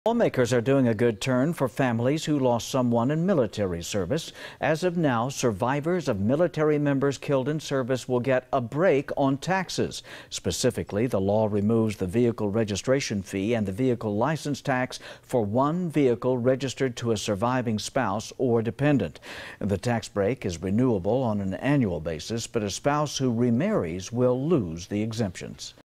Lawmakers are doing a good turn for families who lost someone in military service. As of now, survivors of military members killed in service will get a break on taxes. Specifically, the law removes the vehicle registration fee and the vehicle license tax for one vehicle registered to a surviving spouse or dependent. The tax break is renewable on an annual basis, but a spouse who remarries will lose the exemptions.